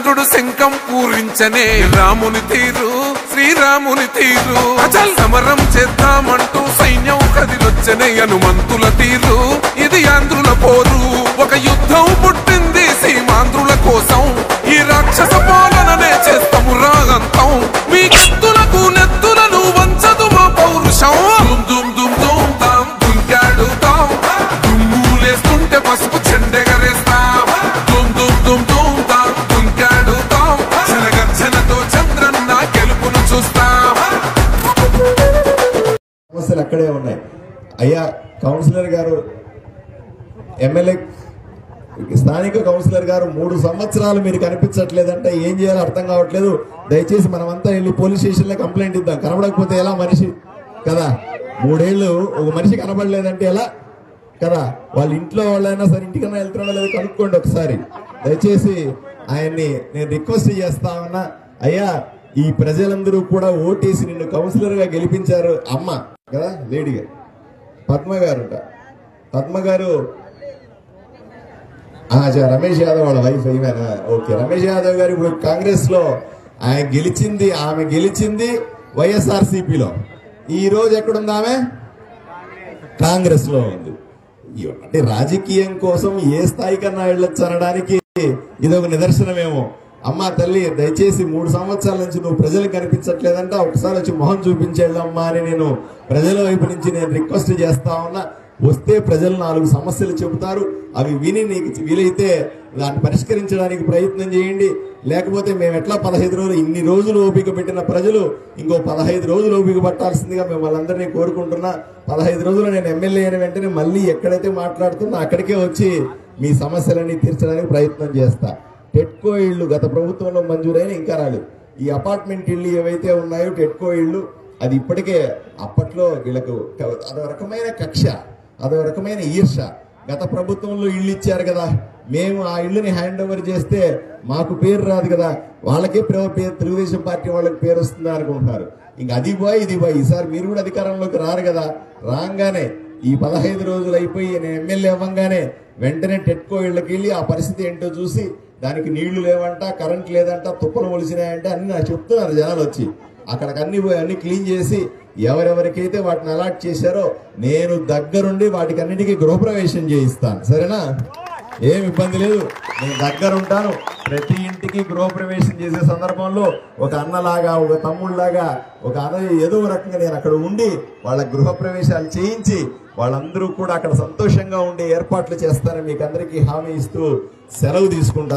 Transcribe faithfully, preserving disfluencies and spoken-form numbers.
కృష్ణుడు శంఖం పూరించనే రాముని తీరు శ్రీరాముని తీరు అచల్ సమరం చేద్దామంటూ సైన్యం కదిలొచ్చనే హనుమంతుల తీరు ఇది ఆంధ్రుల పోరు ఒక యుద్ధం పుట్టింది సీమాంధ్రుల కోసం ఈ రాక్షస పాలననే చేస్తాము రాగంతం మీ కత్తులకు నెత్తులను వంచదు మా పౌరుషం దుమ్ దుమ్ దుమ్ తాం దుంకాడుతాం దుమ్ములేస్తుంటే పసుపు చెండెగరేస్తాం దుమ్ దుమ్ దుమ్ దుమ్ తాం దుంకాడుతాం జనగర్జనతో చంద్రన్న గెలుపును చూస్తాం. సమస్యలు అక్కడే ఉన్నాయి. అయ్యా కౌన్సిలర్ గారు, ఎమ్మెల్యే స్థానిక కౌన్సిలర్ గారు మూడు సంవత్సరాలు మీరు కనిపించట్లేదంటే ఏం చేయాలో అర్థం కావట్లేదు. దయచేసి మనమంతా వెళ్ళి పోలీస్ స్టేషన్ లో కంప్లైంట్ ఇద్దాం. కనబడకపోతే ఎలా మనిషి కదా, మూడేళ్లు ఒక మనిషి కనబడలేదంటే ఎలా కదా, వాళ్ళ ఇంట్లో వాళ్ళైనా సరే ఇంటికన్నా వెళ్తున్నా లేదా కనుక్కోండి ఒకసారి. దయచేసి ఆయన్ని నేను రిక్వెస్ట్ చేస్తా ఉన్నా, అయ్యా ఈ ప్రజలందరూ కూడా ఓటేసి నిన్ను కౌన్సిలర్ గా గెలిపించారు. అమ్మ కదా లేడీగా పద్మ గారు, పద్మ గారు రమేష్ యాదవ్ వాళ్ళ వైఫ్ అయినా ఓకే. రమేష్ యాదవ్ గారు ఇప్పుడు కాంగ్రెస్ లో ఆయన గెలిచింది, ఆమె గెలిచింది వైఎస్ఆర్ సిపిలో. ఈ రోజు ఎక్కడుంది ఆమె? కాంగ్రెస్ లో ఉంది. అంటే రాజకీయం కోసం ఏ స్థాయి కన్నా వెళ్ళొచ్చు అనడానికి ఇదొక నిదర్శనమేమో. అమ్మా తల్లి దయచేసి మూడు సంవత్సరాల నుంచి నువ్వు ప్రజలకు కనిపించట్లేదంటే ఒకసారి వచ్చి మొహం చూపించేళ్ళమ్మా అని నేను ప్రజల వైపు నుంచి నేను రిక్వెస్ట్ చేస్తా ఉన్నా. వస్తే ప్రజలు నాలుగు సమస్యలు చెబుతారు, అవి విని నీకు వీలైతే దాన్ని పరిష్కరించడానికి ప్రయత్నం చేయండి. లేకపోతే మేము ఎట్లా పదహైదు రోజులు ఇన్ని రోజులు ఓపిక పెట్టిన ప్రజలు ఇంకో పదహైదు రోజులు ఓపిక పట్టాల్సిందిగా మేము వాళ్ళందరినీ కోరుకుంటున్నా. పదహైదు రోజులు నేను ఎమ్మెల్యే అయిన వెంటనే మళ్ళీ ఎక్కడైతే మాట్లాడుతున్నా అక్కడికే వచ్చి మీ సమస్యలన్నీ తీర్చడానికి ప్రయత్నం చేస్తా. టెట్కో ఇళ్లు గత ప్రభుత్వంలో మంజూరైన ఇంకా రాలేదు. ఈ అపార్ట్మెంట్ ఇళ్లు ఏవైతే ఉన్నాయో టెట్కో ఇళ్లు, అది ఇప్పటికే అప్పట్లో వీళ్ళకు అదో రకమైన కక్ష, అదో రకమైన ఈర్ష. గత ప్రభుత్వంలో ఇళ్ళు ఇచ్చారు కదా, మేము ఆ ఇళ్ళని హ్యాండ్ ఓవర్ చేస్తే మాకు పేరు రాదు కదా, వాళ్ళకే పేరు తెలుగుదేశం పార్టీ వాళ్ళకి పేరు వస్తుందా అనుకుంటున్నారు. ఇంక అది పోయి ఇది పోయి ఈసారి మీరు కూడా అధికారంలోకి రారు కదా. రాగానే ఈ పదహైదు రోజులు అయిపోయి నేను ఎమ్మెల్యే అవ్వగానే వెంటనే టెట్కో ఇళ్ళకి వెళ్ళి ఆ పరిస్థితి ఏంటో చూసి, దానికి నీళ్లు లేవంట, కరెంట్ లేదంట, తుప్పలు మొలిసినాయంటే అన్ని నాకు చెప్తున్నారు జనాలు వచ్చి. అక్కడికి అన్ని పోయి అన్ని క్లీన్ చేసి ఎవరెవరికైతే వాటిని అలాట్ చేశారో నేను దగ్గరుండి వాటికి అన్నిటికీ గృహప్రవేశం చేయిస్తాను. సరేనా? ఏం ఇబ్బంది లేదు, నేను దగ్గరుంటాను. ప్రతి ఇంటికి గృహప్రవేశం చేసే సందర్భంలో ఒక అన్నలాగా, ఒక తమ్ముళ్లాగా, ఒక అన్న ఏదో రకంగా నేను అక్కడ ఉండి వాళ్ళ గృహప్రవేశాలు చేయించి వాళ్ళందరూ కూడా అక్కడ సంతోషంగా ఉండే ఏర్పాట్లు చేస్తానని మీకు అందరికీ హామీ ఇస్తూ సెలవు తీసుకుంటాను.